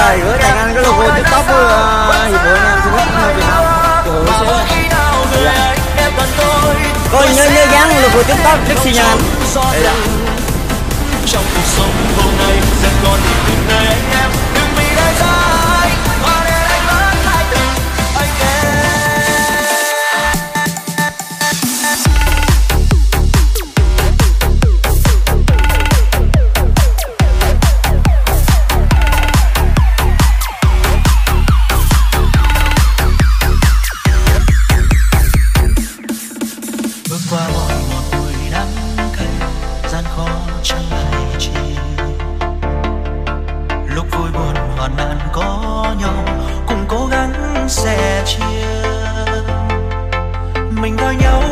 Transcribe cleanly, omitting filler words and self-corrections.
rồi gửi tặng anh cái logo tiktok của hiệp hội nam tennis Việt Nam hiệp hội xíu. Coi nhớ dán logo tiktok trước xin nha anh. Đây là trong cuộc sống hôm nay sẽ còn tìm người em đừng vì đời sai mà để anh vẫn hai từ anh bước qua mọi ngọn bụi đắng cay gian khó chẳng ai chịu lúc vui buồn hoạn nạn có nhau cùng cố gắng sẻ chia mình đôi nhau